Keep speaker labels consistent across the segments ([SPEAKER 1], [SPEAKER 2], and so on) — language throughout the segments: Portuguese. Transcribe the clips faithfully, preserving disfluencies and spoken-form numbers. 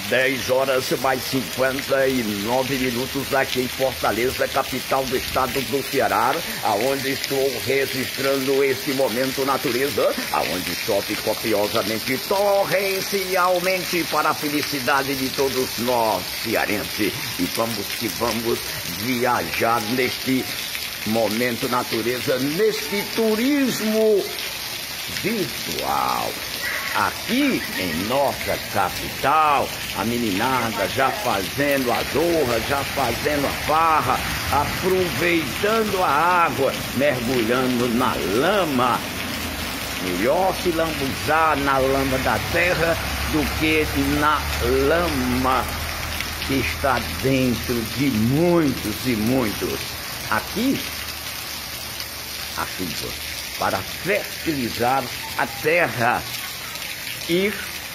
[SPEAKER 1] dez horas mais cinquenta e nove minutos aqui em Fortaleza, capital do estado do Ceará, aonde estou registrando esse momento natureza, aonde chove copiosamente, torrencialmente para a felicidade de todos nós cearenses. E vamos que vamos viajar neste momento natureza, neste turismo virtual. Aqui em nossa capital, a meninada já fazendo a zorra, já fazendo a farra, aproveitando a água, mergulhando na lama. Melhor se lambuzar na lama da terra do que na lama que está dentro de muitos e muitos. Aqui, a chuva para fertilizar a terra e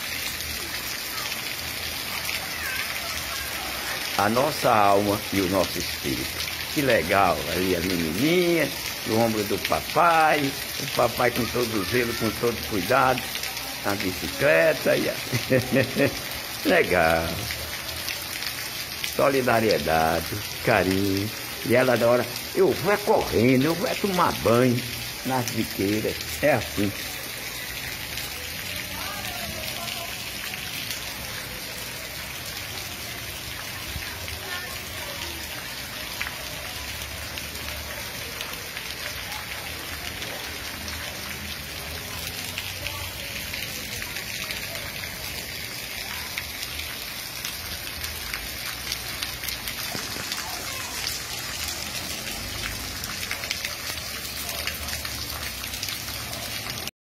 [SPEAKER 1] a nossa alma e o nosso espírito. Que legal, ali a menininha, no ombro do papai, o papai com todo zelo, com todo cuidado, na bicicleta. E a... legal. Solidariedade, carinho. E ela da hora, eu vou correndo, eu vou tomar banho nas biqueiras. É assim.